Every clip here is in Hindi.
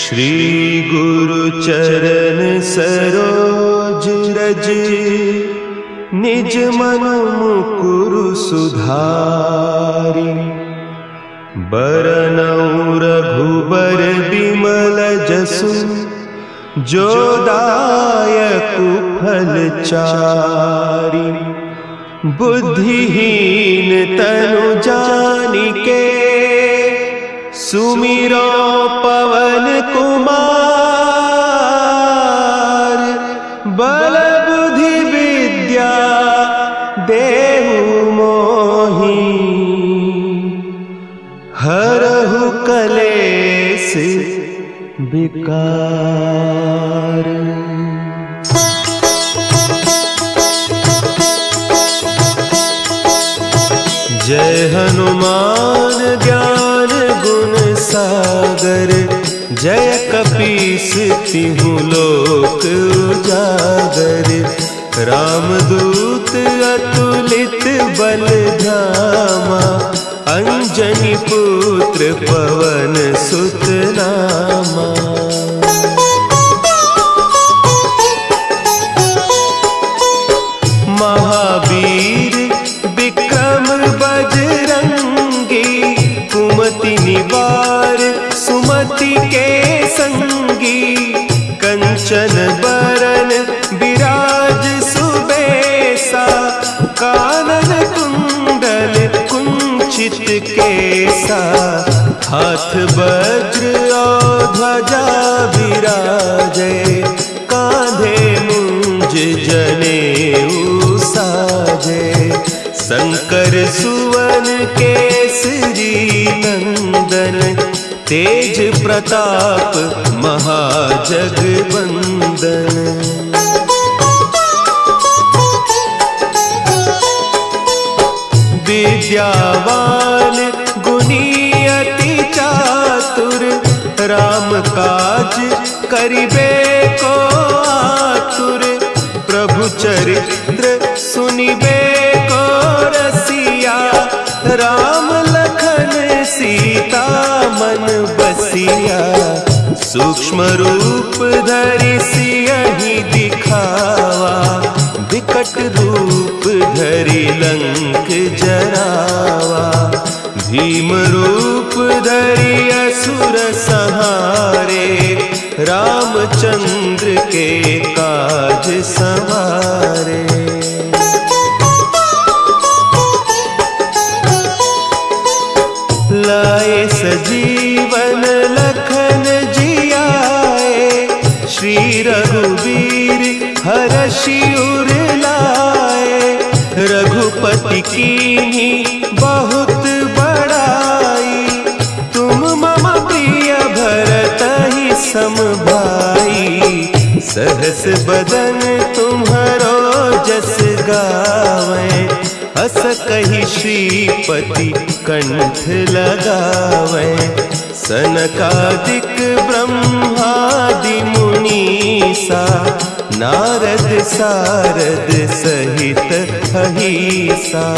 श्री गुरु चरण सरोज रज, निज मन मुकुरु सुधारि। बरनउँ रघुबर बिमल जसु, जो दायकु फल चारि। बुद्धिहीन तनु जानिके, सुमिरो पवन कुमार। बल बुद्धि विद्या देहु मोहि, हरहु कलेस विकार। जय हनुमान ज्ञान गुण सागर, जय कपीस तिहु लोक उजागर। रामदूत अतुलित बल धामा, अंजनी पुत्र पवन सुत नामा। महावीर विक्रम बजरंगी, कुमति निवार सुमति के संगी। कंचन बरन विराज सुबेसा, कानन कुंडल कुंचित केसा। हाथ वज्र और ध्वजा विराजे, कांधे मुंज जनेऊ साजे। शंकर सुवन केसरी नंदन, तेज प्रताप महाजगवंदन। विद्यावान गुणी अति चातुर, राम काज करिबे को आतुर। प्रभु चरित्र सुनिबे को रसिया, राम लखन सीता मन बसिया। सूक्ष्म रूप धरि सियहि दिखावा, विकट रूप धरि लंक जरावा। भीम रूप धरि असुर संहारे, रामचंद्र के काज सवारे। लाए सजीवन लखन जियाए, श्री रघुवीर हरषि उर लाए। रघुपति कीन्ही बहुत बड़ाई, तुम मम प्रिय भरतहि सम भाई। सहस बदन तुम्हरो जस गावें, हस कहि श्रीपति कंठ लगावें। सनकादिक ब्रह्मादि मुनीसा, नारद सारद सहित अहीसा।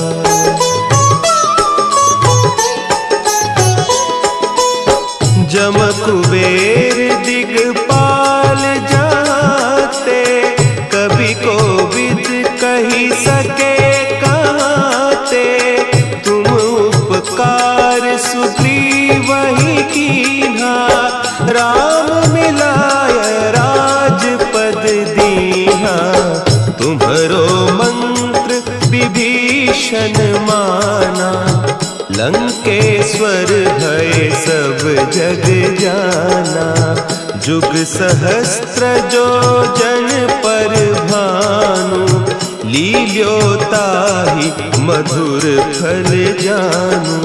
जम कुबेर दिगपाल जाते, कवि कोविद कहि सके कहते। तुम उपकार सुग्रीवहि कीन्हा, राम मिलाय राजपद दीन्हा। तुम्हरो मंत्र विभीषण माना, लंकेश्वर भय सब जग जाना। जुग सहस्त्र जो जन पर भानु, लील्योताहि मधुर फल जानू।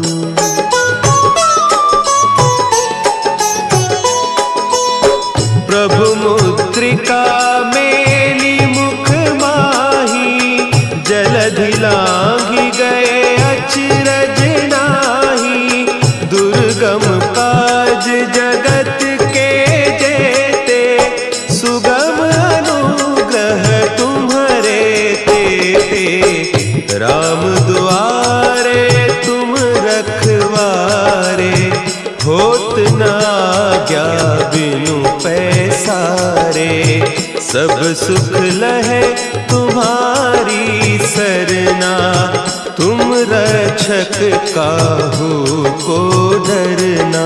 प्रभु मुद्रिका मेली मुख माही, जलधि लांघि गए अचरज नाही। दुर्गम काज जगत के जेते, सुगम अनुग्रह तुम्हरे तेते। राम दुआरे तुम सब सुख लहे तुम्हारी सरना, तुम रक्षक काहू को डरना।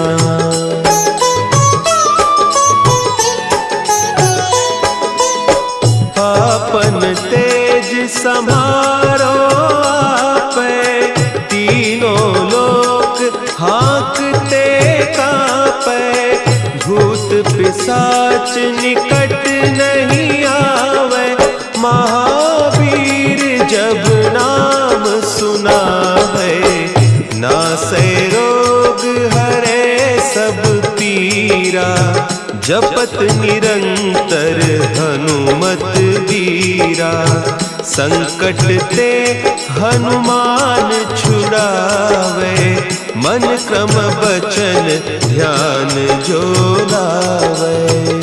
आपन तेज संभारो आपे, तीनों लोक हाँकते कांपे। भूत पिशाच निकट नहीं आवे, महावीर जब नाम सुनावे। नासै रोग हरे सब पीरा, जपत निरंतर हनुमत बीरा। संकट ते हनुमान छुड़ावे, मन क्रम बचन ध्यान जो लावे।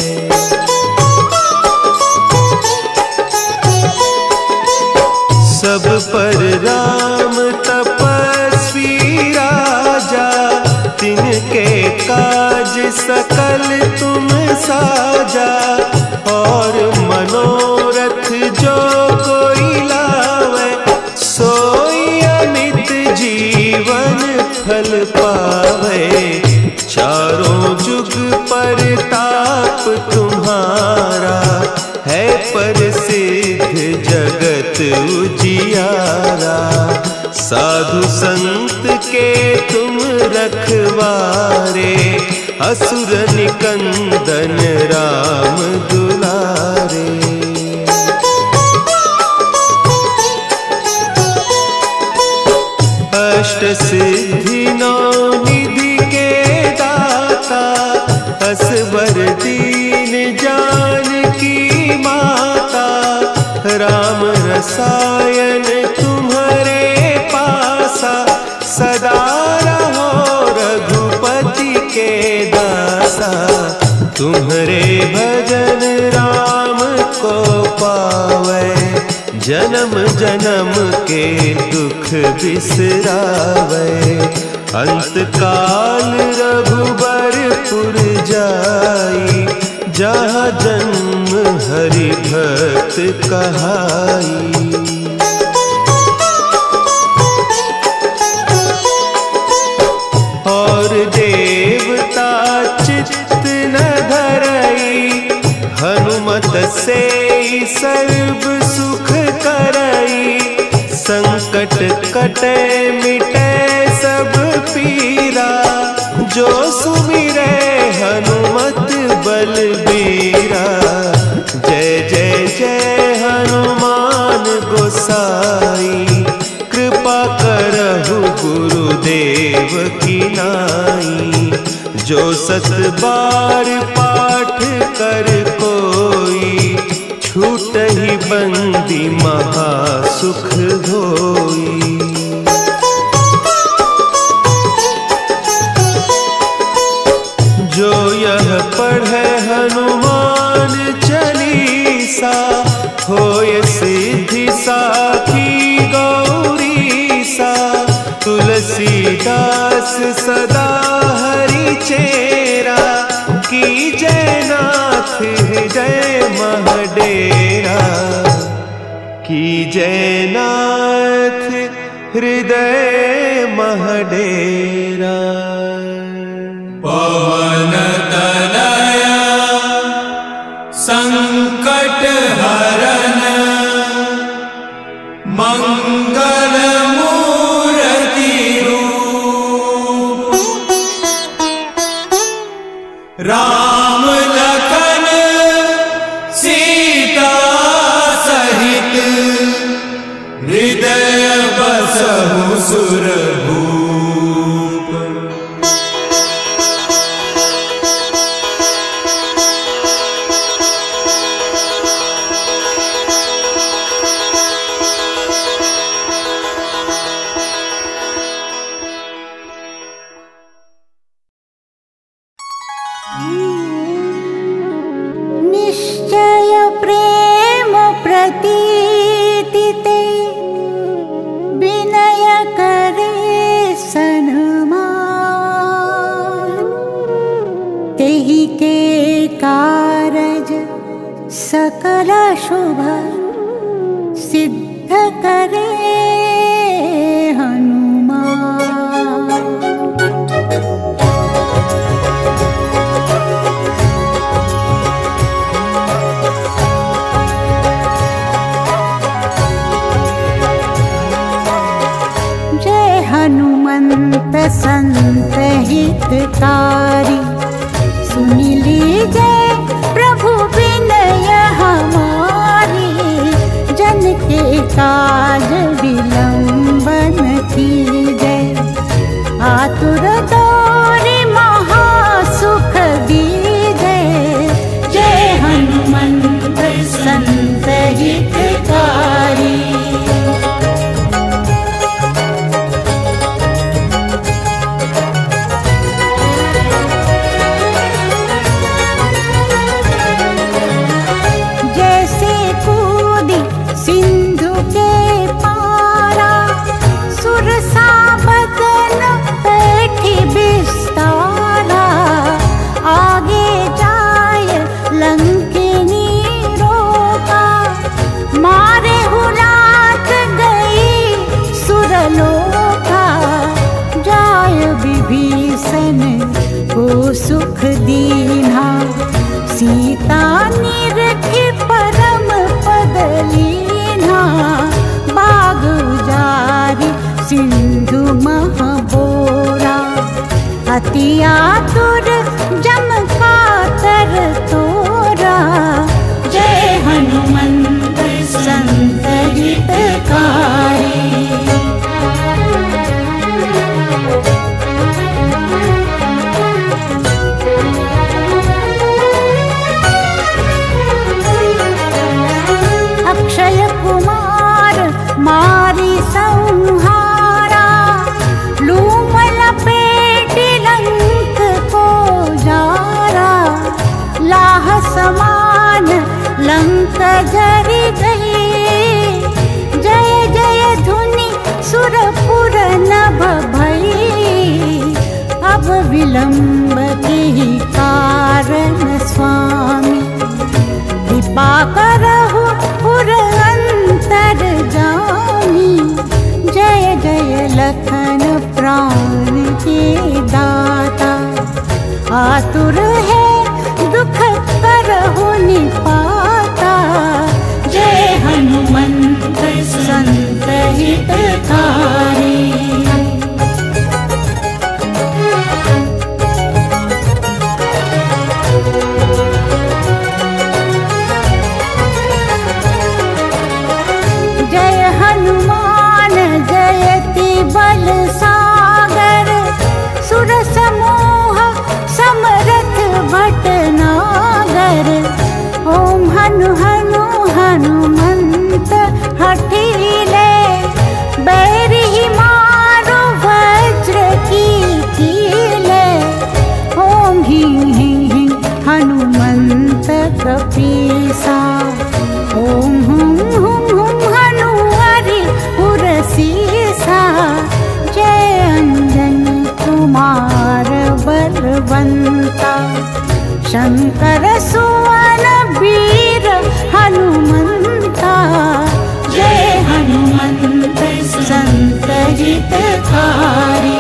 सब पर राम तपस्वी राजा, तिनके काज सकल तुम साजा। और मनोरथ जो कोई लावे, सोई अमित जीवन फल पावे। चारों जुग परताप तुम्हारा, है प्रसिद्ध जगत उजियारा। साधु संत के तुम रखवारे, असुर निकंदन राम दुलारे। अष्ट सिद्धि नौ निधि के दाता, असवर दीन जानकी माता। राम रसायन तुम्हारे पासा, सदा रहो रघुपति के दासा। तुम्हारे भजन राम को पावे, जन्म जन्म के दुख बिसरावे। अंत काल रघुबरपुर जाई, जहाँ जन्म हरि भक्त कहाई। और देवता चित्त न धरई, हनुमत से सर्व सुख करई। संकट कटे मिटे सब पीरा, जो सुमिरे हनुमत बलबीरा। जय जय जय हनुमान गोसाई, कृपा करहु गुरुदेव की नाई। जो सत बार पाठ कर कोई, छूट ही बंदी महासुख होई। जो यह पढ़े हनुमान चालीसा, होय सिद्धि साखी गौरीसा। तुलसीदास सदा हरि चेरा, की जयनाथ हृदय महडेरा। की जयनाथ हृदय महडेरा। पवन तनया संकट हरन, मंगल मूर्ति रूप। राम लखन सीता सहित, हृदय बसहु सुरभूप। निश्चय प्रेम प्रतीति ते, विनय करे सन्मान। तेहि के कारज सकल शुभ सिद्ध करे हनुमान। जय हनुमंत संत हितकारी, सुनि लीजय प्रभु विनय हमारी। जन के काज विलंबन कीजय, आतुर दौरि महासुख दीजय। जय हनुमंत संत हितकारी। सिंधु के पारा, सुरसा बदन बैठी बिस्तारा। आगे जाय लंकिनी रोका, मारे हुलाक गई सुरलोका। जाय विभीषण को सुख दीन्हा, सीता निरखी परम पद लीन्हा। बाग उजारी सिंधु महबोरा, अति आतुर जम कातर तोरा। जय हनुमंत संत हितकारी। अक्षय कुमार मारी संहारा, लूम लपेटी लंक को जारा। लाह समान लंक जरि गई, जय जय धुनि सुरपुर नभ भई। अब विलंब की कारण स्वामी, कृपा करहु पुर अंतर जानी। जय जय लखन प्राण के दाता, आतुर है दुख करहु निपाता। जय हनुमंत संत हितकारी। जय हनुमान जयति बल सागर, सुर समूह समरथ भटनागर। ओम हनु हनु हनुमंत हठीले, बैरी मारो वज्र की कीले। ओम ह्रीं ह्रीं ह्रीं हनुमंत कपीसा, ओम हुं हुं हुं हनुहरि उरसीसा। जय अंजनी कुमार बलवंता, शंकर सुवन वीर हनुमंता। जय हनुमंत संत हितकारी।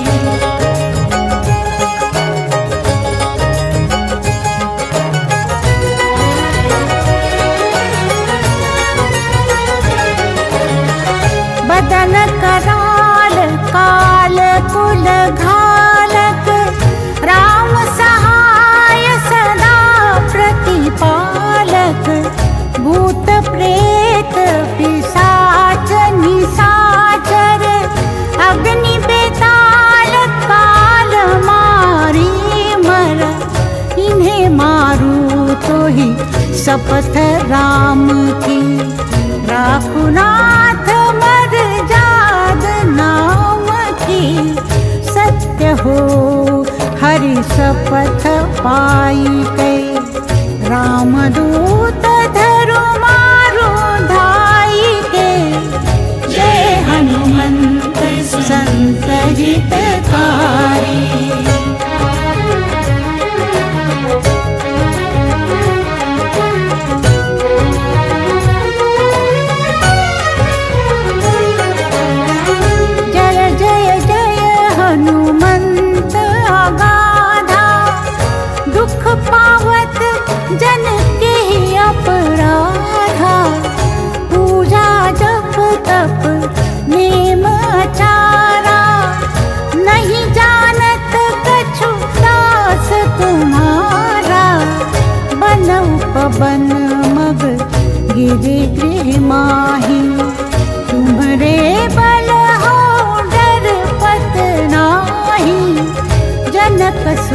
बदन कराल काल कुल घालक, राम सहाय सदा प्रतिपालक। भूत प्रेत पिशाच निशाचर, अग्नि बेताल काल मारी मर। इन्हें मारू तो ही शपथ राम की, राखुनाथ मर जाद नाम की। सत्य हो हरि शपथ पाई के, रामदूत धरु मारो धाई के। जय हनुमंत संत हितकारी।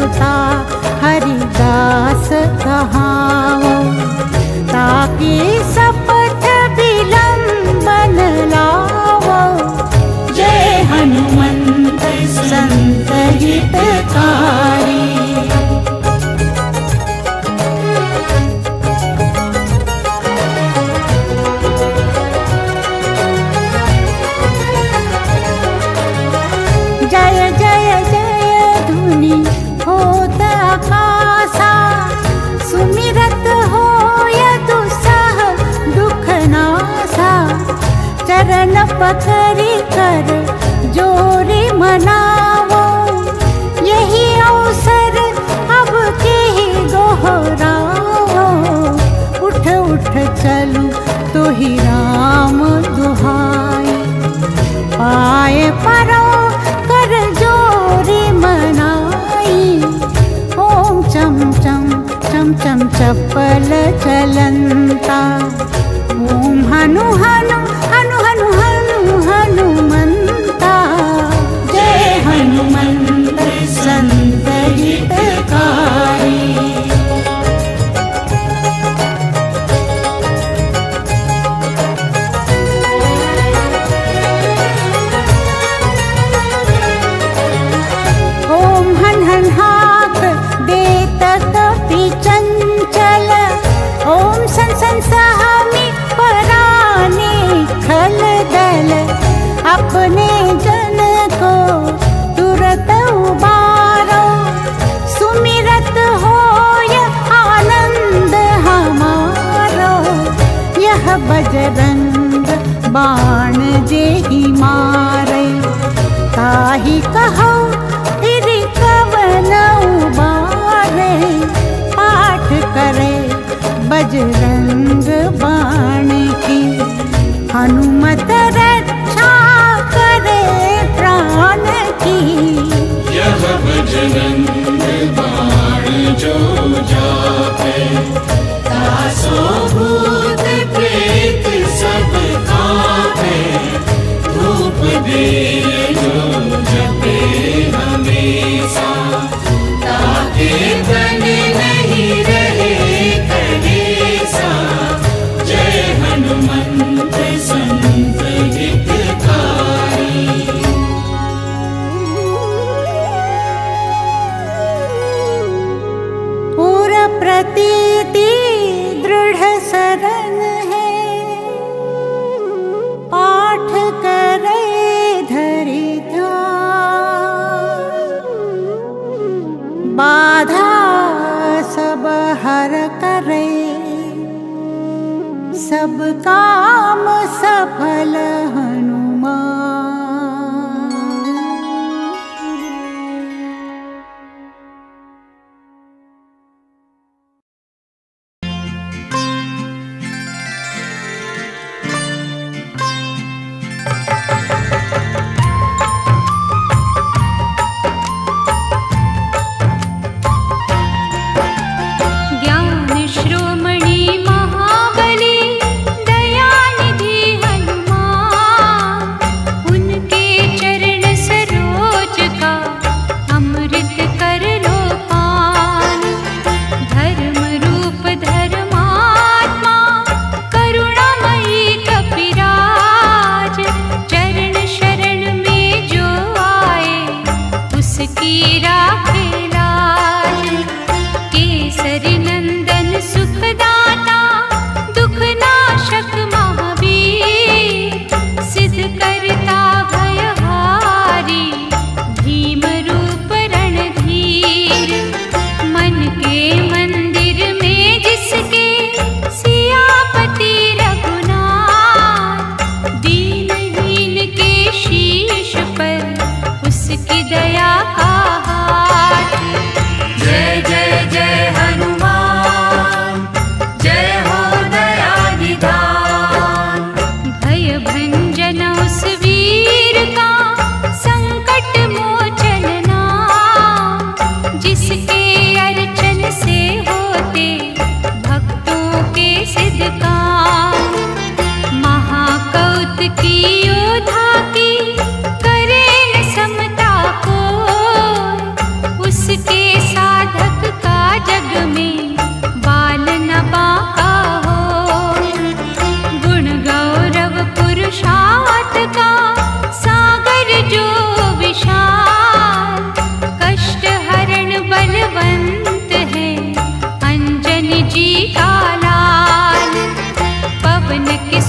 सुता हरिदास कहावो, ताकि सपथ विलंबन लावो। जय हनुमंत संत हितकारी। जय जय जय धुनि होत आकाशा, सुमिरत होय दुसह दुख नासा। चरण पकड़ि कर जोरी मनावो, यही अवसर अब के ही दोहरावो। उठ उठ चलू तो ही राम दुहाई, पाए परो कर जोरी मनाई। ओम चम चम चम चम चपल चलंता, ओम हनु हनु हनु हनु हनु हनुमंता। जय हनुमंत संत हितकारी। ओम हन हन हाथ देत कपि चंचल, ओम सन सन सहामी पराने खल दल। अपने जन को तुरत उबारो, सुमिरत होय आनंद हमारो। यह बजरंग बाण जेहि मारे, ताहि कहो फिर कवन उबारे। पाठ करे बजरंग बाण की, हनुमत रक्षा करे प्राण की। यह बजरंग बाण जो जापे, तासो भूत प्रेत सब कांपे। धूप दे जो जपे हमेशा, ताके तन नहीं रहे कलेसा। जय हनुमंत संत हितकारी। पूर प्रतीति दृढ़ शरण है, पाठ करे धरि ध्यान। बाधा सब हर करे, सब काम सफल हनुमान। उसके साथ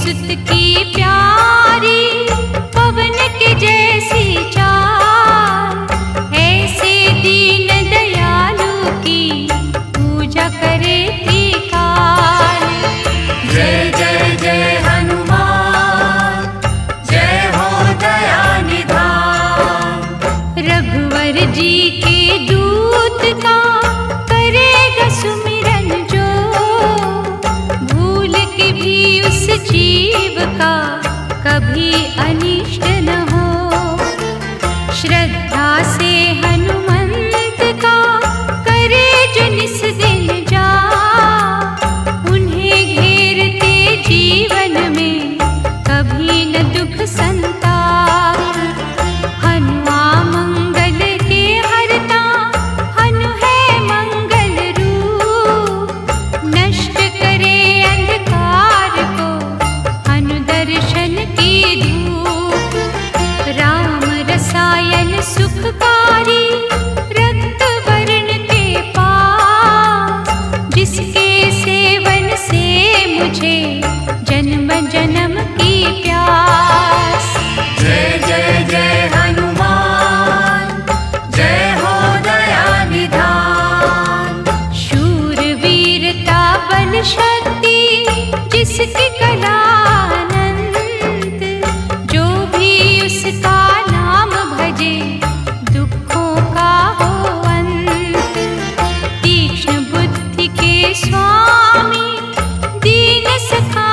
सुत की प्यारी पवन के जैसी चाल, ऐसे दीन दयालु की पूजा करे त्रिकाल। जय जय जय हनुमान, जय हो दया निधान। रघुवर जी के दूत का करेगा सुमिरन जो, भूल के भी उस जीव का कभी अनिष्ट न हो। श्रद्धा से हनुमंत का करे जो निस दिन जा, उन्हें घेरते जीवन में कभी न दुख संताप। हनुआ मंगल के हरता, हनु है मंगल रूप, नष्ट करे अंधकार को हनु दर्शन की धूप। राम रसायन सुखकारी रक्त वर्ण के पास, जिसके सेवन से मुझे जन्म जन्म की प्यास। जय जय जय हनुमान, जय हो दया निधान। शूर वीरता बल शक्ति जिसकी कला अनंत, जो भी उसका नाम भजे दुखों का हो अंत। तीक्ष्ण बुद्धि के स्वामी दीन सखा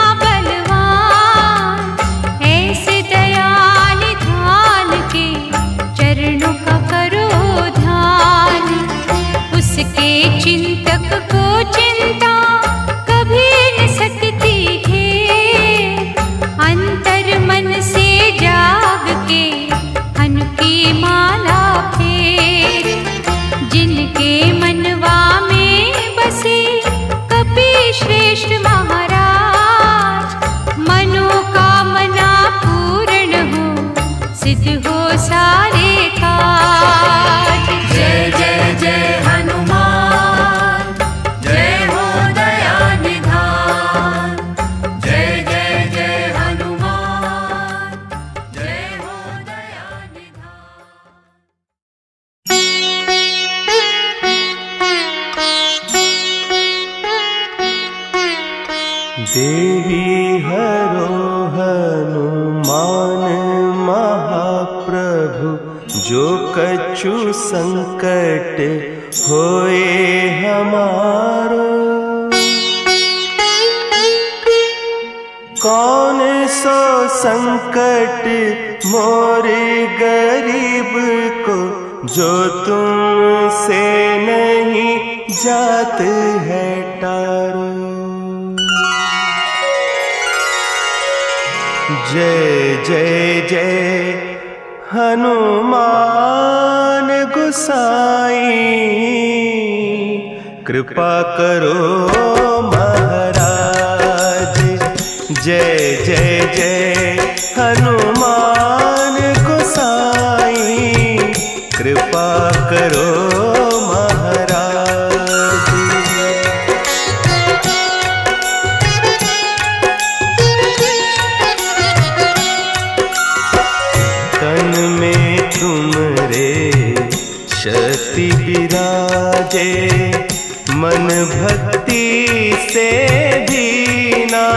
बलवान, ऐसे दया निधान के चरणों का करो ध्यान। उसके चिंतक को चिंता कभी न सकती घेर, अंतर मन से जाग के हनु की माला फेर। जिनके मनवा में बसे कपि श्रेष्ठ महाराज, मनोकामना पूर्ण हो सिद्ध हो सारे काज। जय जय जय हनुमान, जय हो दया निधान। जय जय जय हनुमान, जय हो दया निधान। देवी हरो हनुमान महाप्रभु, जो कछु संकट होए हमारो। कौन सो संकट मोरे गरीब को, जो तुमसे नहीं जात है टारो। जय जय जय हनुमान गोसाई, कृपा करो महाराज। जय जय जय हनुमान गोसाई, कृपा करो महाराज। तन में तुमरे शक्ति विराजे, मन भक्ति से दीना।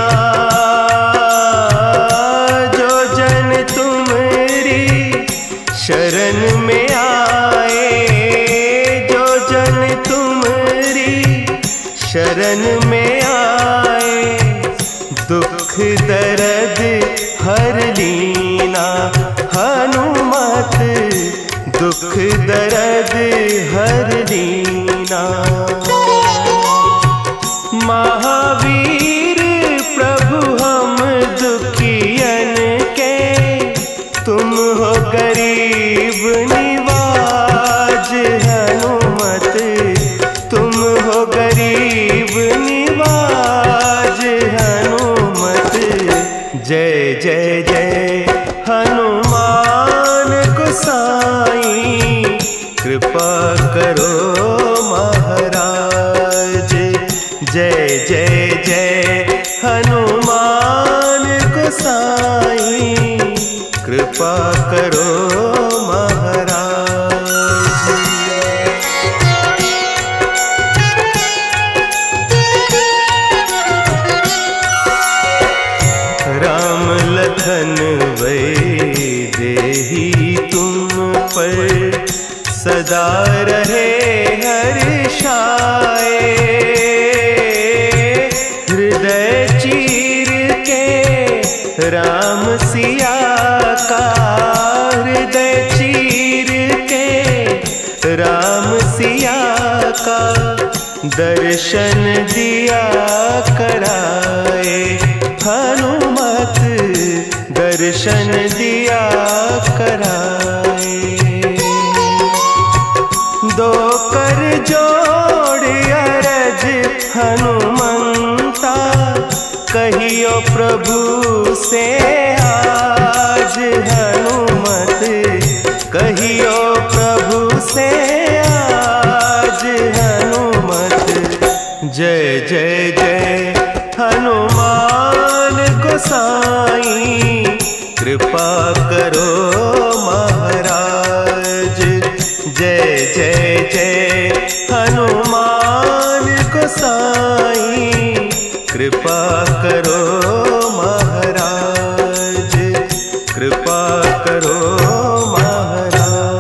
जो जन तुमरी शरण में आए, जो जन तुमरी शरण में आए, दुख दर्द हर लीना। हनुमत दुख दर्द हर लीना। महावीर प्रभु हम दुखियन के, तुम हो गरीब निवाज। हनुमत तुम हो गरीब निवाज। हनुमत जय जय जय हनुमान गोसाई, कृपा करो राम सिया का हृदय चीर के राम सिया का दर्शन दिया कराए। हनुमत दर्शन दिया कराए। दो कर जोड़ अरज हनुमंता कहियो प्रभु से आज। हनुमत कहियो प्रभु से आज। हनुमत जय जय जय हनुमान गोसाई कृपा करो महाराज। जय जय जय हनुमान गोसाई कृपा करो महाराज। कृपा करो महाराज।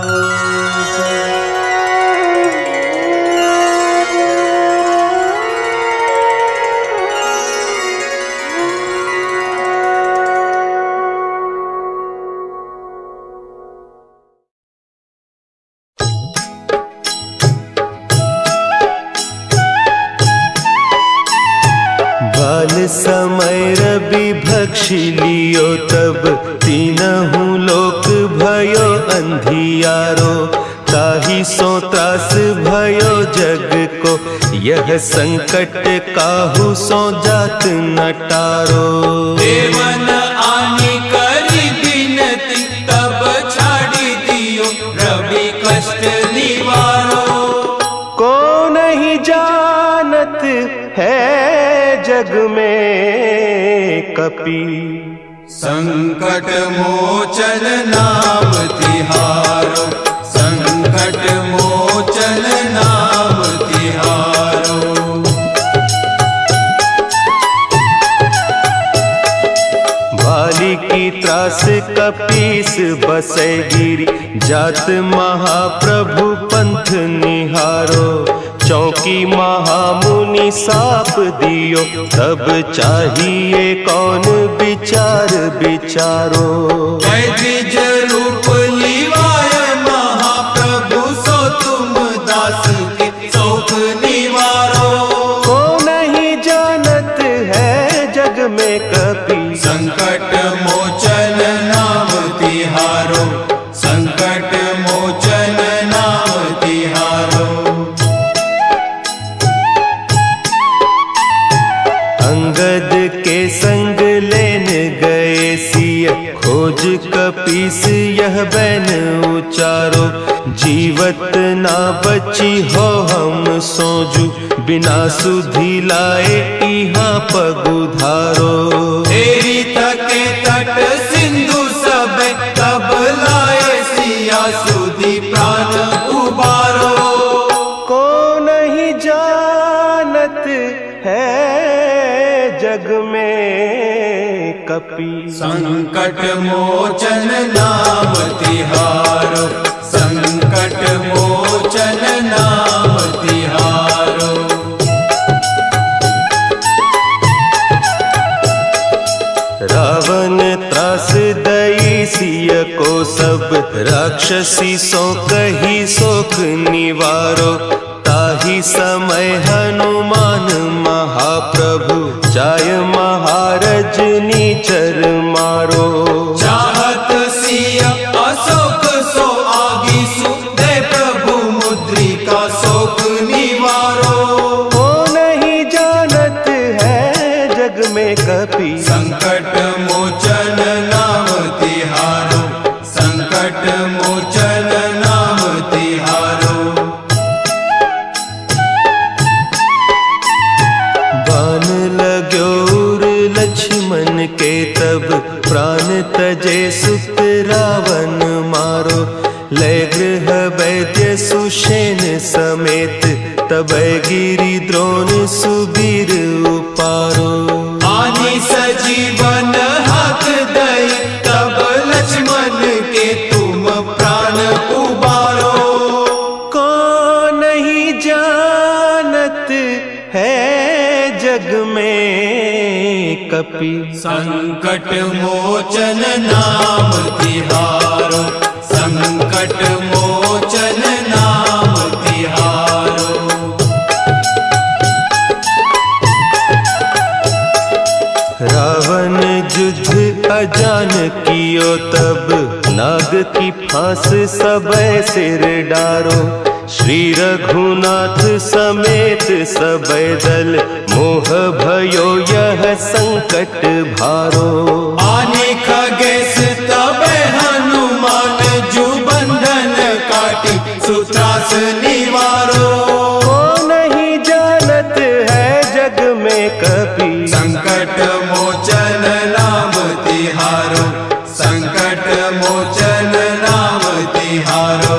बाल समय रवि भक्ष लियो तब तीनहु लोक भयो अंधियारो। ताहि सो त्रास भयो जग को यह संकट काहू सो जात न टारो। देवन आनी करी बिनती तब छाड़ी दियो रवि कष्ट निवारो। को नहीं जानत है जग में कपि संकट मोचन नाम तिहारो। संकट मोचन नाम तिहारो। भाली की त्रास कपीस बसै गिरी जात महाप्रभु पंथ निहारो। चौकी महामुनि साप दियो तब चाहिए कौन विचार विचारो। द्विज रूप लिवाय महाप्रभु सो तुम दास के शोक निवारो। को नहीं जानत है जग में कपि संकट मोचन नाम तिहारो। संकट मोचन नाम तिहारो। अंगद के संग लेन गए सिय खोज कपीस यह बैन उचारो। जीवत ना बची हो हम सोजू बिना सुधि लाए इहाँ पगुधारो। तेरी तके तट सिंधु सब तब लाए सिया सुधि प्राण उबारो। को नहीं जानत है जग में कपि संकट मोचन नाम तिहारो। संकट मोचन नाम तिहारो। रावण त्रास दई सिय को सब राक्षसी सो कही सोख निवारो। ताहि समय हनुमान महाप्रभु जाय महारज नीचर मारो। चाहत सिय अशोक सो आगी सुदे प्रभु मुद्रिका शोक निवारो। को नहीं जानत है जग में कपि संकट मोचन नाम तिहारो। संकट मोचन नाम तिहारो। बान लाग्योर लक्ष्मण के तब प्राण तजे सुत रावण मारो। लय गृह वैद्य सुषेण समेत तब गिरि द्रोण सुबीर उपारो। आनी सजीवन हाथ दई तब लक्ष्मण के तुम प्राण उबारो। को नहीं जानत है जग में कपि। संकट मोचन नाम तिहारो, संकट मोचन नाम तिहारो। रावण युद्ध अजान कियो तब, नाग की फांस सबै सिर डारो। श्री रघुनाथ समेत सबै दल, मोह भयो यह संकट भारो। आने खगेश तबे हनुमान, जु बंधन काटी सुत्रास निवारो। को नहीं जानत है जग में कपि, संकट मोचन नाम तिहारो, संकट मोचन नाम तिहारो।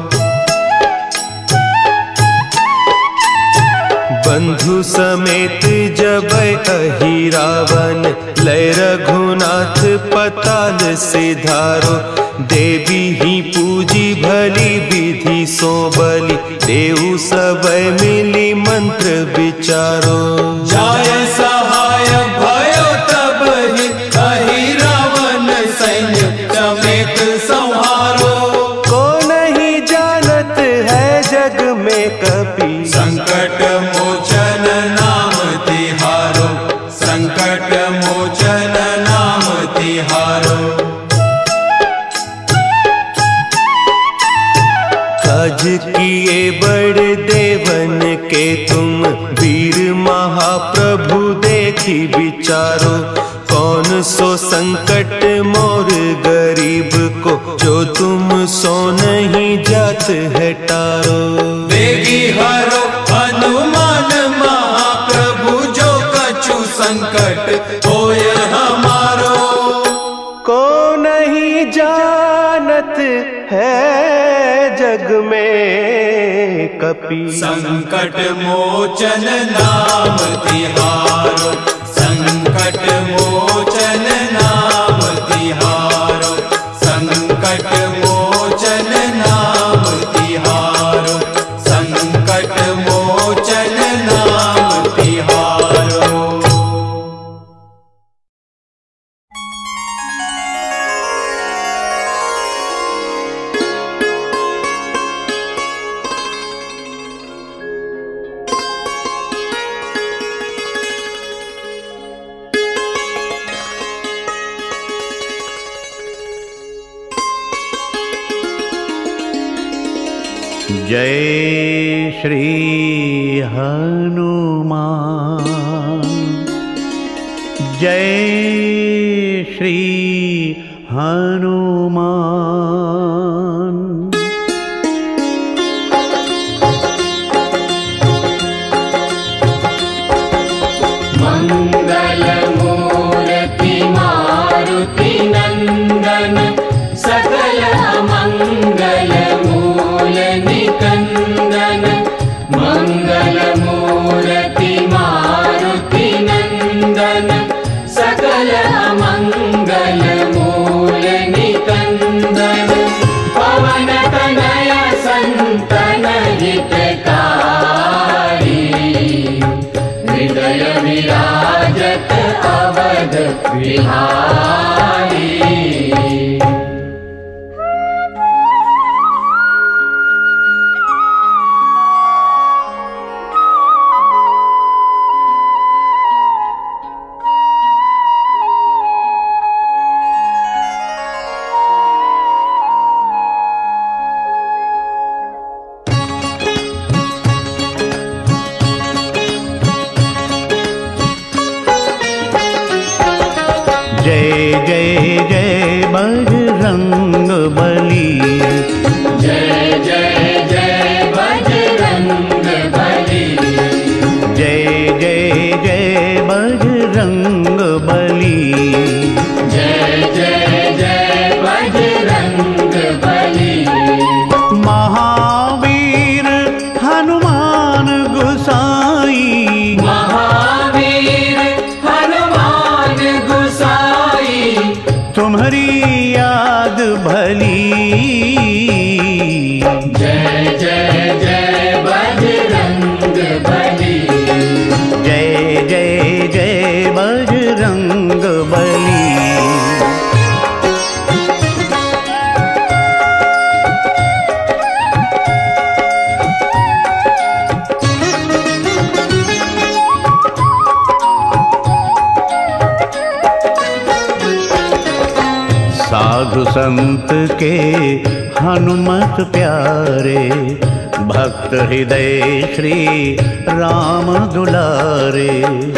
बंधु समेत जबै अहि रावण, लय रघुनाथ पताल सिधारो। देवी ही पूजी भली विधि सो बलि, देहु सबै मिली मंत्र विचारो। जाय सहाय भयो तब ही, अहि रावण सैन्य समेत संहारो। को नहीं जानत है जग में कपि, संकट मोचन नाम तिहारो, संकट मोचन नाम तिहारो। काज किए बड़ देवन के तुम, वीर महाप्रभु देखी विचारो। कौन सो संकट मोर गरीब को, जो तुम सो नहीं जात है टारो। बेगी हरो हनुमान महाप्रभु, जो कछु संकट होय हमारो। को नहीं जानत है जग में कपि, संकट मोचन नाम तिहारो, संकट मोचन नाम तिहारो, संकट मोचन नाम तिहारो, संकट मोचन नाम तिहारो। जय श्री हनुमान, जय श्री हनुमान। मंगल मूर्ति मारुति नंदन, सकल मंगल मूल निकंदन। मंगल मूर्ति मारुति नंदन, सकल मंगल मूल निकंदन। पवन तनय संतन हितकारी, हृदय विराजत अवध बिहारी। जय जय जय बजरंग बली, जय जय जय बजरंग बली। जय जय जय बजरंग बली। जय जय जय बजरंग बली। महावीर हनुमान गोसाई, महावीर हनुमान गोसाई। तुम्हारी साधु संत के हनुमत प्यारे, भक्त हृदय श्री राम दुलारे।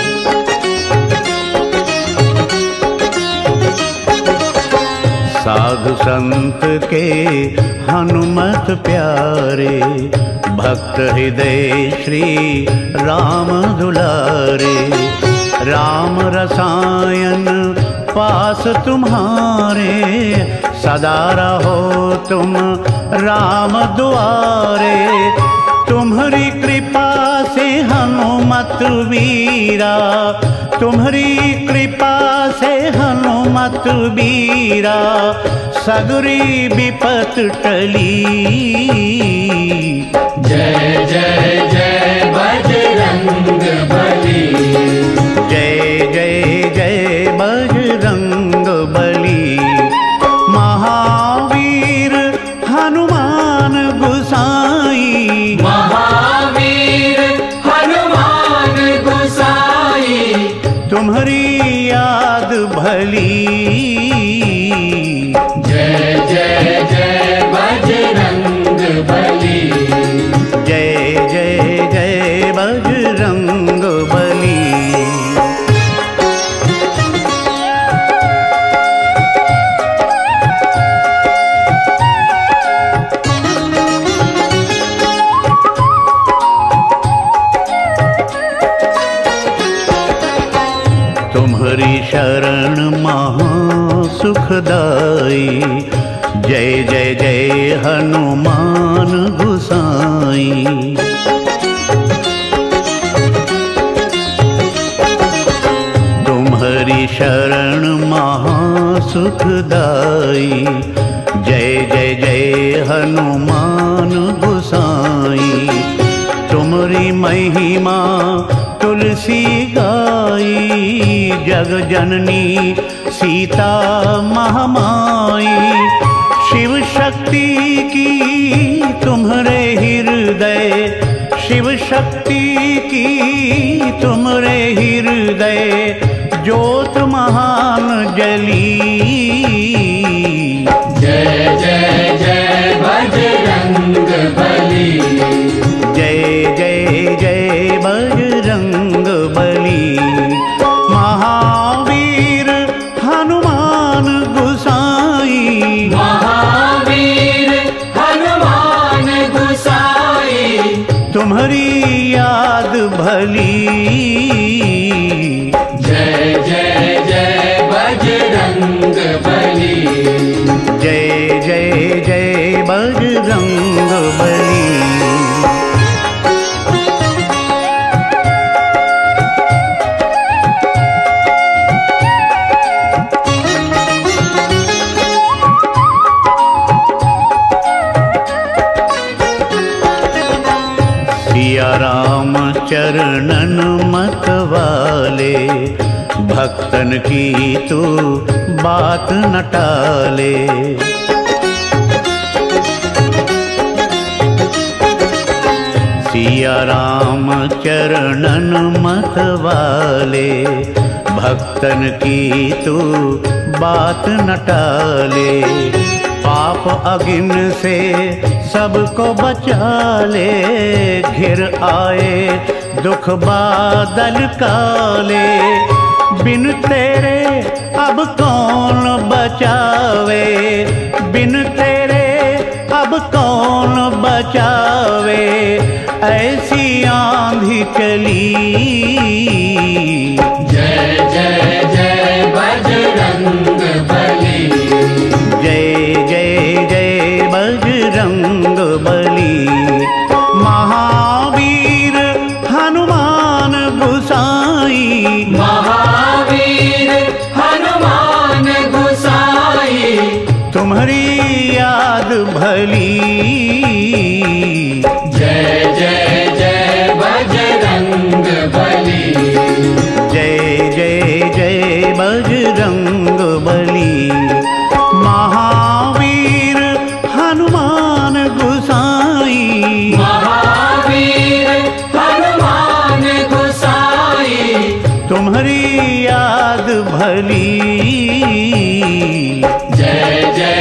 साधु संत के हनुमत प्यारे, भक्त हृदय श्री राम दुलारे। राम रसायन पास तुम्हारे, सदा रहो तुम राम दुआरे। तुम्हारी कृपा से हनुमत वीरा, तुम्हारी कृपा से हनुमत वीरा, सगरी विपत टली। जय जय जय बजरंग बली, जय जय जय बजरंग बली। महावीर हनुमान गोसाई, महावीर हनुमान गोसाई, तुम्हारी याद भली। जय जय जय बजरंग बली, जय जय जय बजरंग बली। तुम्हारी शरण महा सुखदाई, जय जय जय हनुमान गोसाई। तुम्हारी शरण महा सुखदाई, जय जय जय हनुमान गोसाई। तुम्हारी महिमा तुलसी गाई, जग जननी सीता महामाई। शिव शक्ति की तुम्हारे हृदय, शिव शक्ति की तुम्हारे हृदय, ज्योत महान जली। जय जय जय बजरंग बली, जय जय जय बजरंग बली। महावीर हनुमान गोसाई, महावीर हनुमान गोसाई, तुम्हारी याद भली। जय जय जय बजरंग बली, जय जय जय बजरंग बली। सिया राम चरणन मत वाले, भक्तन की तू बात न टाले। सिया राम चरणन मत वाले, भक्तन की तू बात न टाले। पाप अगिन से सबको बचा ले, घिर आए दुख बादल काले। बिन तेरे अब कौन बचावे, बिन तेरे अब कौन बचावे, ऐसी आंधी चली। जय जय जय बजरंग बली, जय जय जय बजरंग बली। महावीर हनुमान गोसाई, महावीर हनुमान गोसाई, तुम्हारी याद भली। जय जय जय बजरंग बली, जय जय जय बजरंग बली। महावीर हनुमान गोसाई, महावीर हनुमान गोसाई, तुम्हारी याद भली। जय जय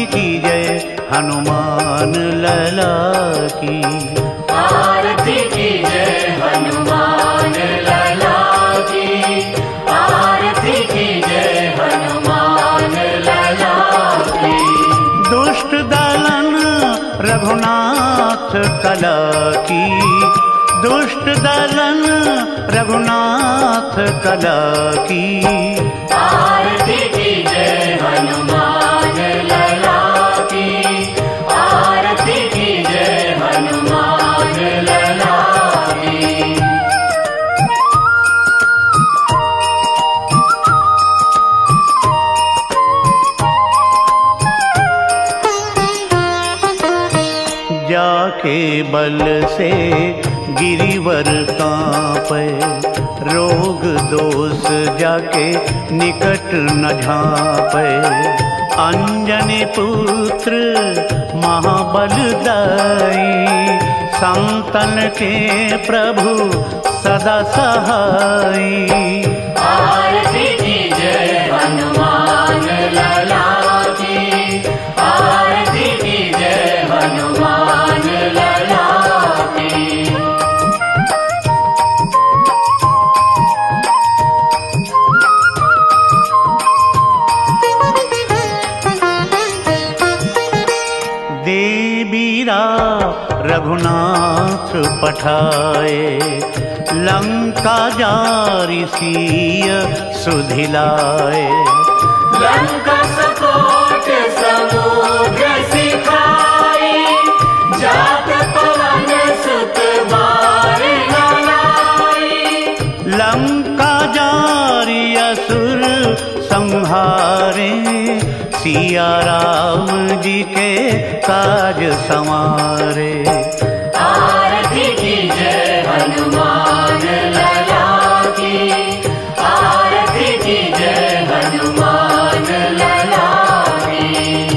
कीजय हनुमान लला की। आरती कीजय हनुमान लला की। आरती कीजय हनुमान लला की। दुष्ट दलन रघुनाथ कला की। दुष्ट दलन रघुनाथ कला की। आरती कीजय हनुमान लला की। आरती कीजय हनुमान लला की। जाके बल से गिरिवर कांपे, रोग दोष जाके निकट न झांपे। अंजनी पुत्र महाबलदाई, संतन के प्रभु सदा सहाई। आरती कीजय हनुमान लला की। आरती कीजय हनुमान लला की। देवीरा रघुनाथ पठाए, लंका जारी सिय सुधिलाए। लंका सकोट समुद्र सिखाई, जात पवन सुत बार लाई। लंका जारी असुर संहारे, सिया राम जी के काज संवारे। आरती कीजय हनुमान लला की। आरती कीजय हनुमान लला की।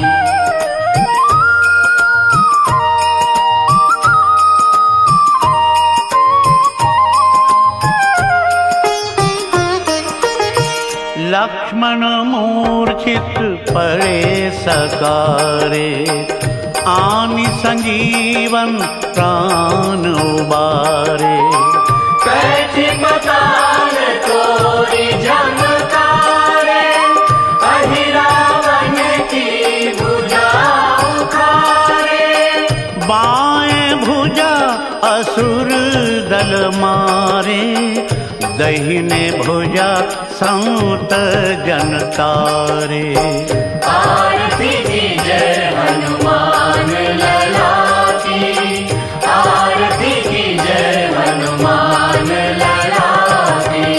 लक्ष्मण मूर्छित पड़े सकारे, आनि संजीवन प्राण उबारे। कैठी पताल तोरी झमकारे, अहिरावण की भुजा उखारे। बाएं भुजा असुर दल मारे, दहिने भुजा संत जन तारे। आरती कीजय हनुमान लला की। आरती कीजय हनुमान लला की।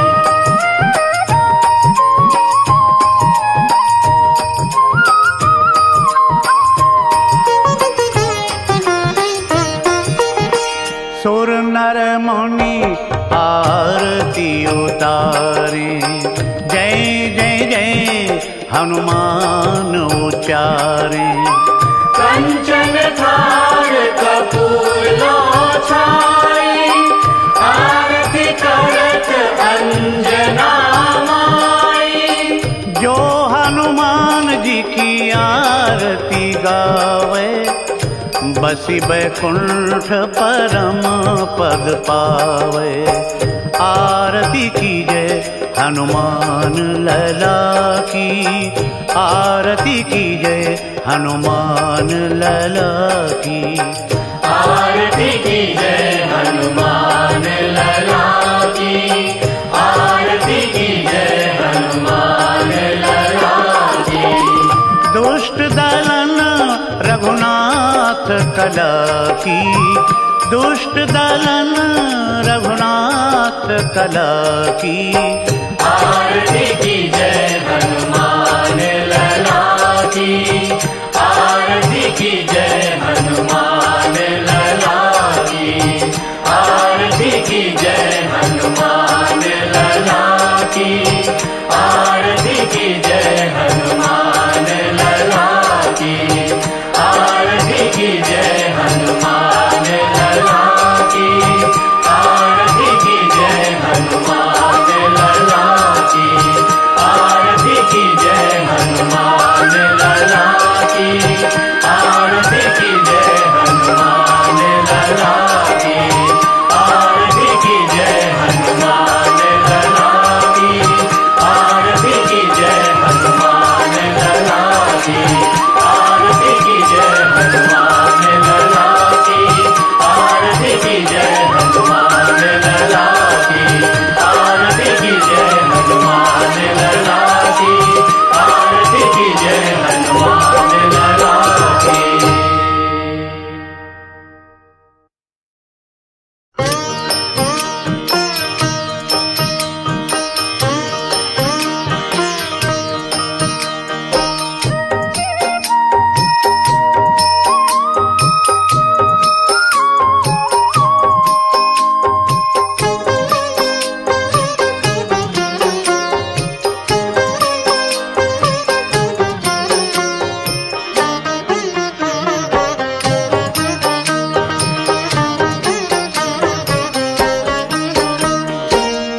सुर नर मुनि आरती उतारे, जय जय जय हनुमान उचारे। कंचन थार कपूर लो छाई, आरती करत अंजना माई। जो हनुमान जी की आरती गावे, बसी बैकुंठ परम पद पावे। आरती कीजय हनुमान लला की। आरती कीजय हनुमान लला की। आरती कीजय हनुमान लला की। आरती कीजय हनुमान लला की। दुष्ट दलन रघुनाथ कला की। दुष्ट दलन रघुनाथ कला की। आरती कीजय हनुमान लला की। आरती कीजय हनुमान लला की। आरती कीजय हनुमान लला की। आरती कीजय हनुमान लला की। आरती कीजय हनुमान लला की। आरती कीजय हनुमान लला की। आरती कीजय हनुमान लला की।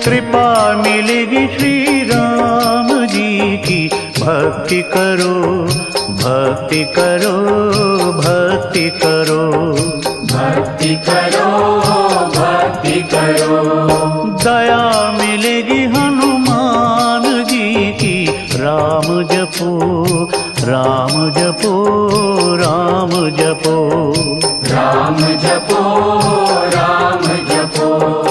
कृपा मिलेगी श्री राम जी की। भक्ति करो भक्ति करो भक्ति करो भक्ति करो भक्ति करो। दया मिलेगी हनुमान जी की। राम जपो राम जपो राम जपो राम जपो राम जपो।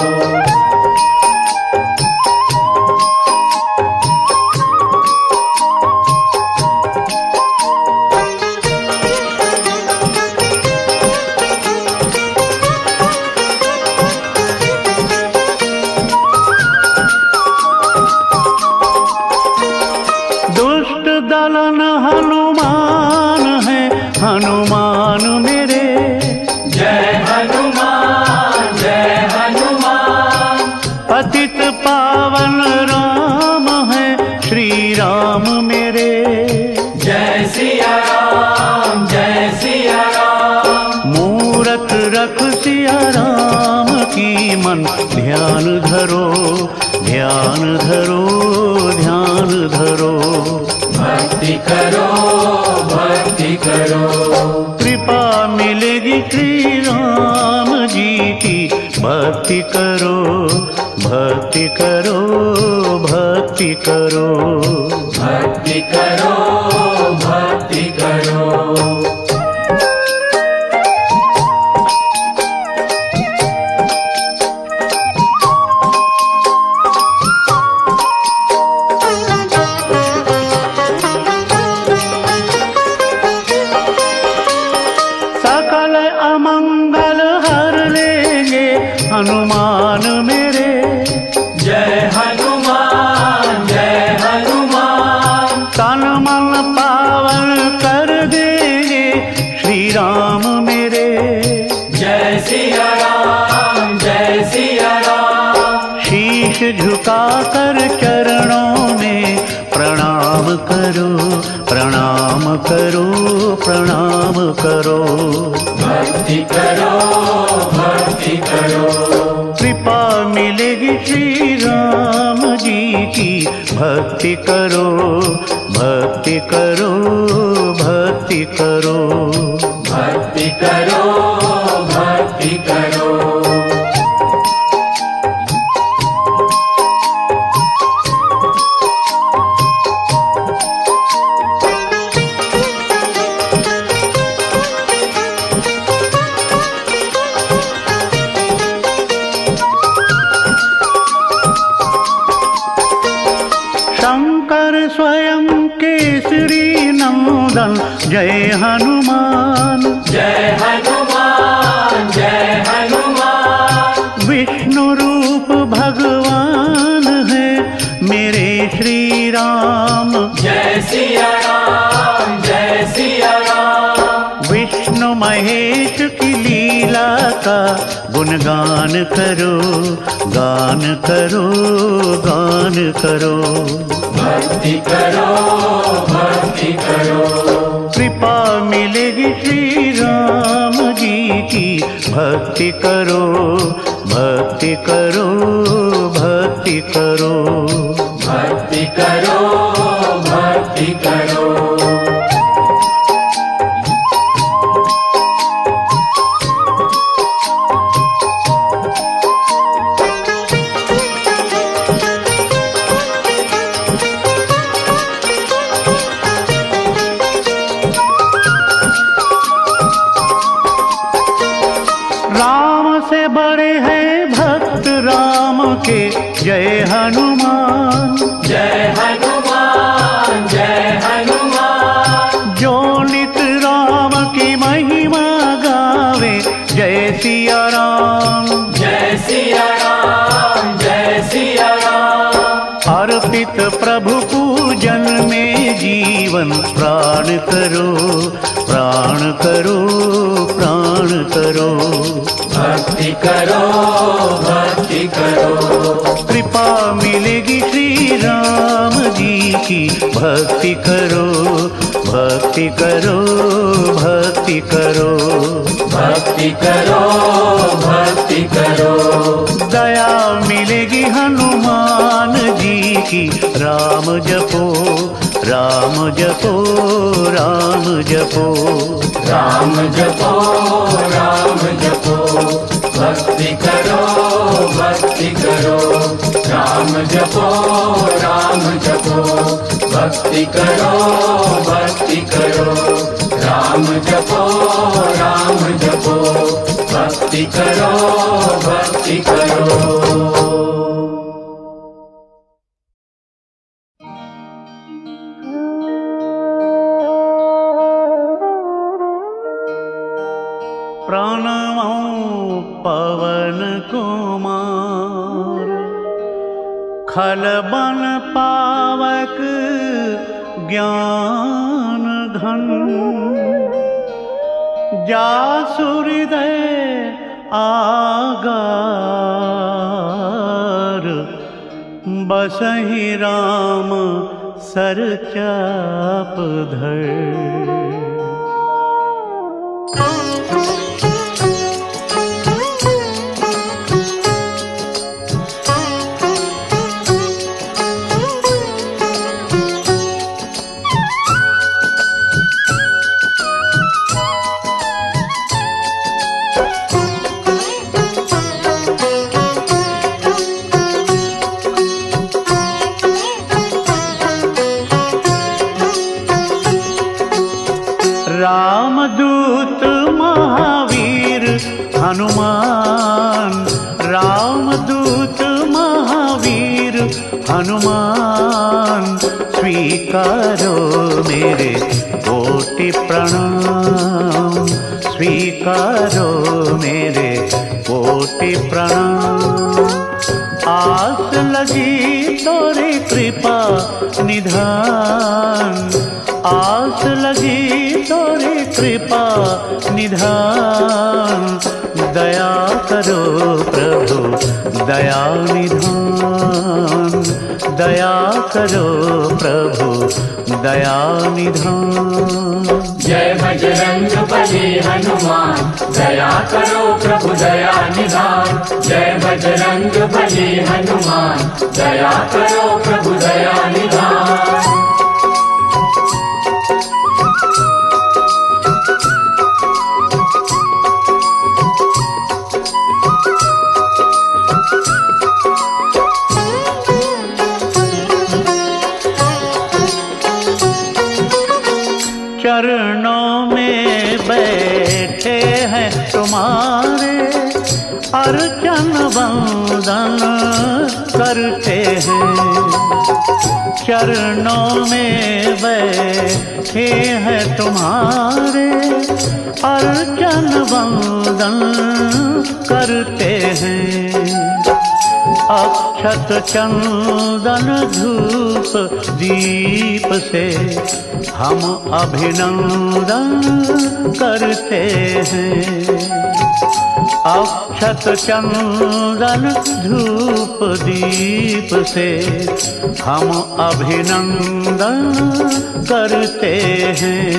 दुष्ट दलन हनुमान है हनुमान मेरे। जय हनुमान जय हनुमान। पतित पावन राम है श्री राम मेरे। जय सिया राम जय सिया राम। मूरत रख सिया राम की मन ध्यान धरो ध्यान धरो ध्यान धरो। भक्ति करो भक्ति करो। कृपा मिलेगी श्री राम जी की। भक्ति करो भक्ति करो भक्ति करो भक्ति करो भक्ति करो। सकल अमंगल हर लेंगे हनुमान मेरे। जय हनुमान जय हनुमान। तन मन पावन कर देंगे श्री राम मेरे। जय सिया राम जय सिया राम। शीश झुका कर चरणों में प्रणाम करो प्रणाम करो प्रणाम करो। भक्ति करो भक्ति करो। कृपा मिलेगी श्री राम जी की। भक्ति करो भक्ति करो भक्ति करो भक्ति करो भक्ति करो। शंकर स्वयं केसरी नंदन जय हनुमान। जय हनुमान जय हनुमान। विष्णु रूप भगवान है मेरे श्री राम। जय सिया राम जय सिया राम। विष्णु महेश की लीला का गुणगान करो गान करो गान करो। भक्ति करो भक्ति करो। कृपा मिलेगी श्री राम जी की। भक्ति करो भक्ति करो भक्ति करो भक्ति करो भक्ति करो। राम से बड़े हैं भक्त राम के। जय हनुमान जय हनुमान जय हनुमान। जो नित राम की महिमा गावे। जय सिया राम जय सिया राम जय सिया राम। अर्पित प्रभु पूजन में जीवन प्राण करो प्राण करो प्राण करो। भक्ति करो भक्ति करो। कृपा मिलेगी श्री राम जी की। भक्ति करो भक्ति करो भक्ति करो भक्ति करो भक्ति करो। दया मिलेगी हनुमान की राम जपो राम जपो राम जपो राम जपो राम जपो भक्ति करो भक्ति करो राम जपो भक्ति करो भक्ति करो राम जपो भक्ति करो भक्ति करो। प्रणवो पवन कुमार खलबन पावक ज्ञान घन जासु हृदय आगार बसहि राम सर चाप धर। रामदूत महावीर हनुमान रामदूत महावीर हनुमान स्वीकारो मेरे कोटि प्रणाम स्वीकारो मेरे कोटि प्रणाम। आस लगी तोरी कृपा निधान आस लगी तोरी कृपा निधान दया करो प्रभु दया निधान दया करो प्रभु दया निधान। जय बजरंग बली हनुमान दया करो प्रभु दया निधान जय बजरंग बली हनुमान दया करो प्रभु दया निधान। चरणों में बैठे हैं तुम्हारे अर्चन वंदन करते हैं चरणों में बैठे हैं तुम्हारे अर्चन वंदन करते हैं। अक्षत चंदन धूप दीप से हम अभिनंदन करते हैं अक्षत चंदन धूप दीप से हम अभिनंदन करते हैं।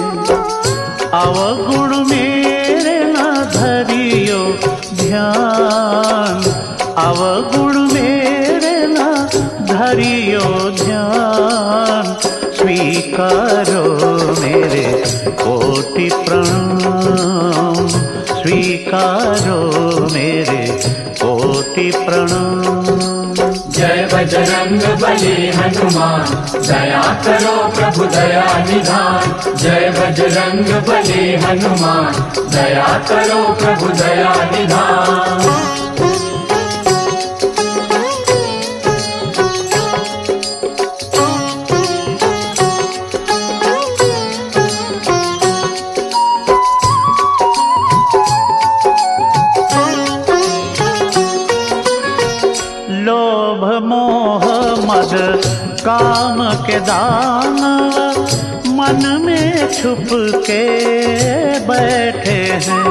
अवगुण मेरे न धरियो ध्यान अवगुण मेरे न धरियो ध्यान स्वीकारो मेरे कोटि प्रणाम स्वीकारो मेरे कोटि प्रणाम। जय बजरंग बली हनुमान दया करो प्रभु दया निधान जय बजरंग बली हनुमान दया करो प्रभु दया निधान। लोभ मोह मद काम के दानव मन में छुप के बैठे हैं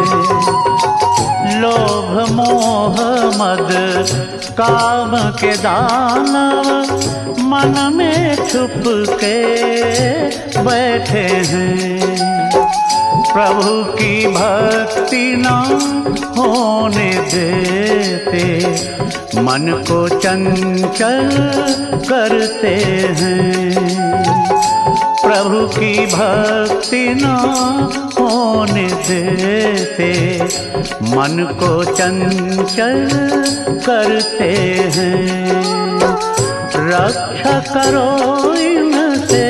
लोभ मोह मद काम के दानव मन में छुप के बैठे हैं। प्रभु की भक्ति ना होने देते, मन को चंचल करते हैं। प्रभु की भक्ति ना होने देते, मन को चंचल करते हैं। रक्षा करो इनसे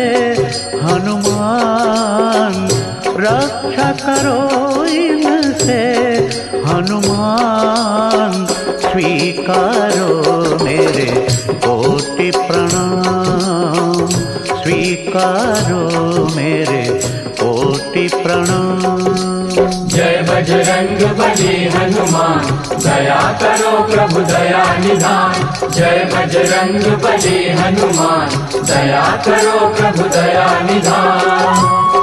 हनुमान, रक्षा करो इनसे हनुमान। स्वीकारो मेरे कोटि प्रणाम, स्वीकारो मेरे कोटि प्रणाम। जय बजरंग बली हनुमान, दया करो प्रभु दया निधान। जय बजरंग बली हनुमान, दया करो प्रभु दया निधान।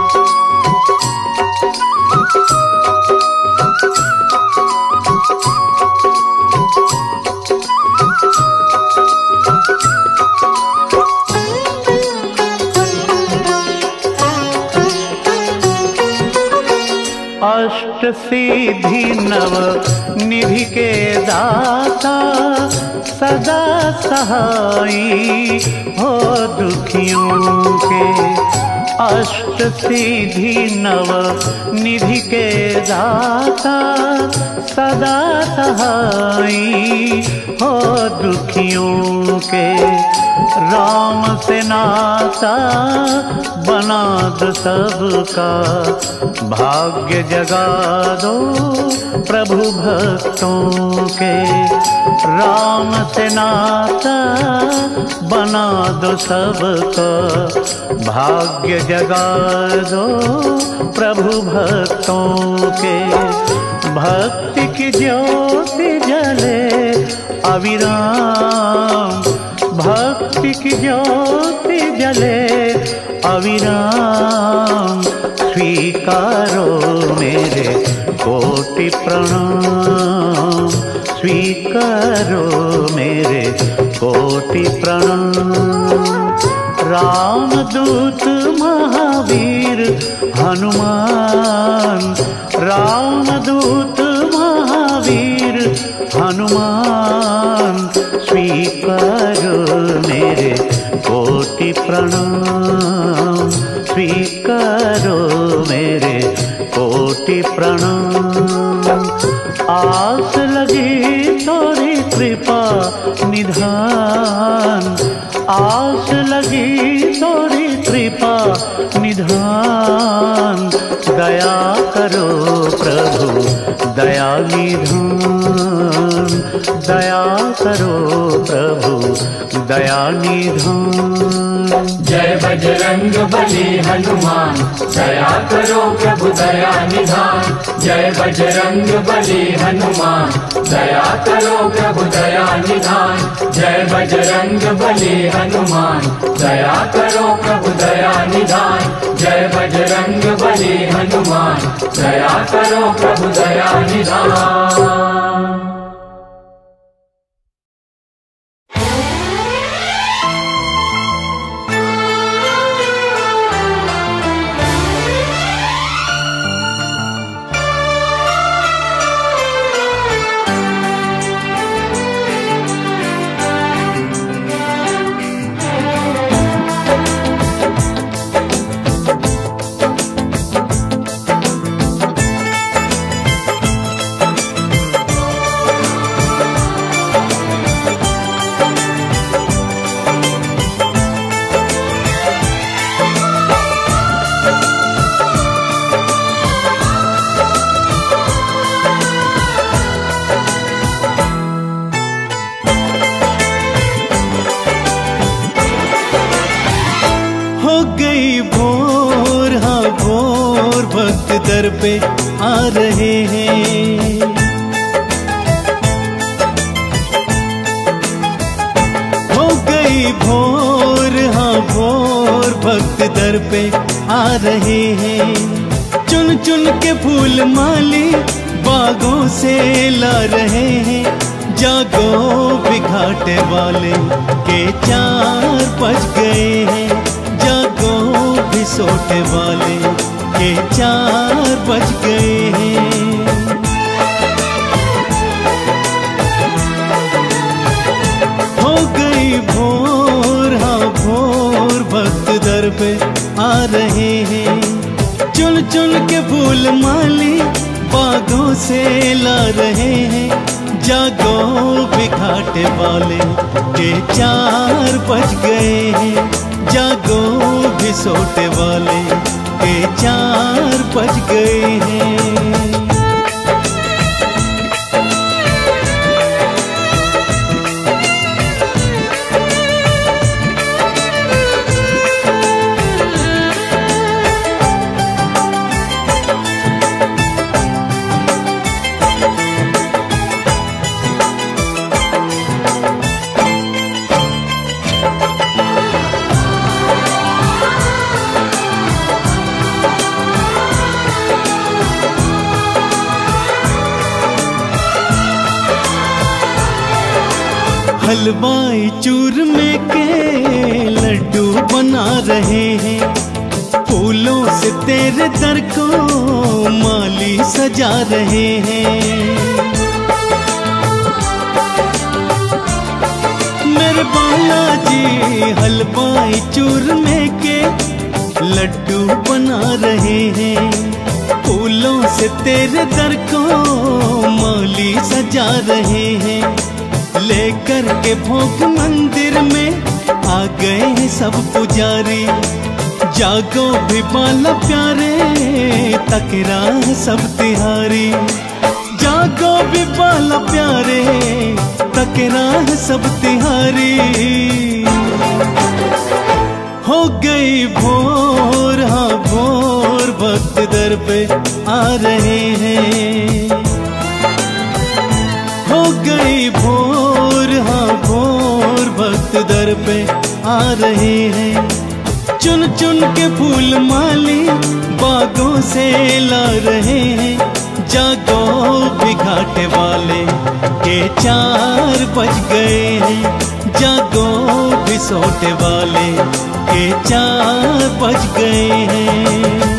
अष्ट सिद्धि नव निधि के दाता, सदा सहाई हो दुखियों के। अष्ट सिद्धि नव निधि के दाता, सदा सहाई हो दुखियों के। राम से नाता बना दो सबका, भाग्य जगा दो प्रभु भक्तों के। राम से नाता बना दो सबका, भाग्य जगा दो प्रभु भक्तों के। भक्ति की ज्योति जले अविराम, भक्ति की ज्योति जले अविराम। स्वीकारो मेरे कोटि प्रणाम, स्वीकारो मेरे कोटि प्रणाम। रामदूत महावीर हनुमान, रामदूत महावीर हनुमान। स्वीकारो मेरे कोटि प्रणाम, स्वीकारो मेरे कोटि प्रणाम। आस लगी तोरी कृपा निधान, आस लगी तोरी कृपा निधान। दया करो प्रभु दया निधान, दया करो प्रभु दया निधान। जय बजरंग बली हनुमान, दया करो प्रभु दया निधान। जय बजरंग बली हनुमान, दया करो प्रभु दया निधान। जय बजरंग बली हनुमान, दया करो प्रभु दया निधान। जय बजरंग बली हनुमान, दया करो प्रभु दया निधान। दर पे आ रहे हैं। हो गई भोर, हाँ भोर, भक्त दर पे आ रहे हैं। चुन चुन के फूल माली बागों से ला रहे हैं। जागो बिघाटे वाले के 4 बज गए हैं। जागो बिसोटे वाले के 4 बज गए हैं। हो गई भोर, हाँ भोर, भक्त दर पे आ रहे हैं। चुन चुन के फूल माली बागों से ला रहे हैं। जागो बिघाटे वाले के 4 बज गए हैं। जागो बिसोटे वाले के 4 बज गए हैं। हलवाई चूरमे के लड्डू बना रहे हैं। फूलों से तेरे दर को माली सजा रहे हैं। मेरे बालाजी हलवाई चूरमे के लड्डू बना रहे हैं। फूलों से तेरे दर को माली सजा रहे हैं। लेकर के भोग मंदिर में आ गए हैं सब पुजारी। जागो भी बाला प्यारे, तकरा सब तिहारी। जागो भी बाला प्यारे, तकरा सब तिहारी। हो गई भोर, हाँ भोर, भक्त दर पे आ रहे हैं। हो गई भोर, हाँ भोर, भक्त दर पे आ रहे हैं। चुन चुन के फूल माली बागों से ला रहे हैं। जागो बिघाटे वाले के 4 बज गए हैं। जागो बिसोटे वाले के 4 बज गए हैं।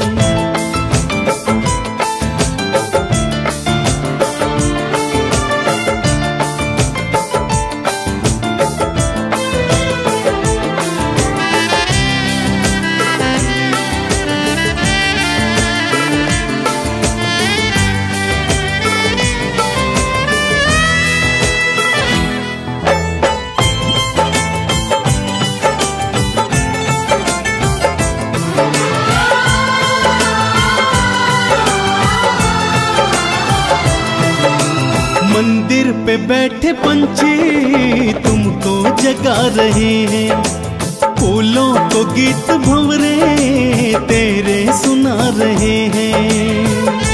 मंदिर पे बैठे पंछी तुमको जगा रहे हैं। फूलों को गीत भंवरे तेरे सुना रहे हैं।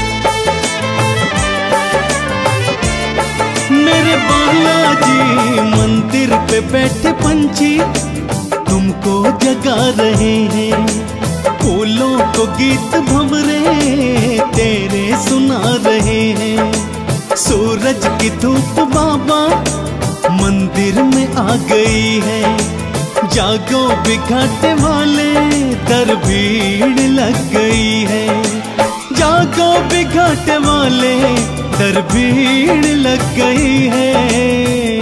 मेरे बालाजी मंदिर पे बैठे पंछी तुमको जगा रहे हैं। फूलों को गीत भंवरे तेरे सुना रहे हैं। सूरज की धूप बाबा मंदिर में आ गई है। जागो बिघाटे वाले दर भीड़ लग गई है। जागो बिघाटे वाले दर भीड़ लग गई है।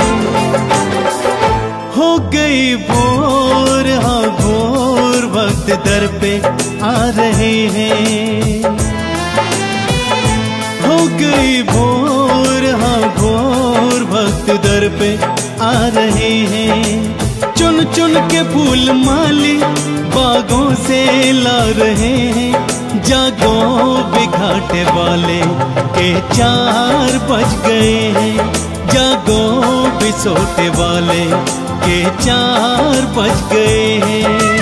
हो गई भोर, हाँ भोर, भक्त दर पे आ रहे हैं। हो गई भोर, हाँ भोर, भक्त दर पे आ रहे हैं। चुन चुन के फूल माली बागों से ला रहे हैं। जागो बिघाटे वाले के 4 बज गए हैं। जागो बिसोटे वाले के 4 बज गए हैं।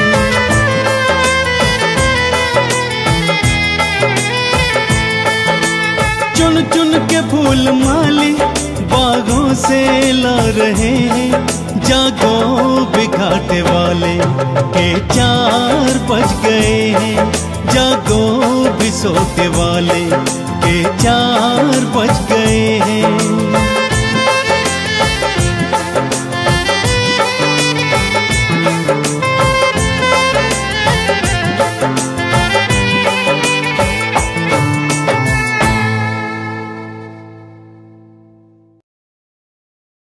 चुन चुन के फूल माली बागों से ला रहे हैं। जागो बिघाटे वाले के 4 बज गए हैं। जागो बिसोटे वाले के 4 बज गए हैं।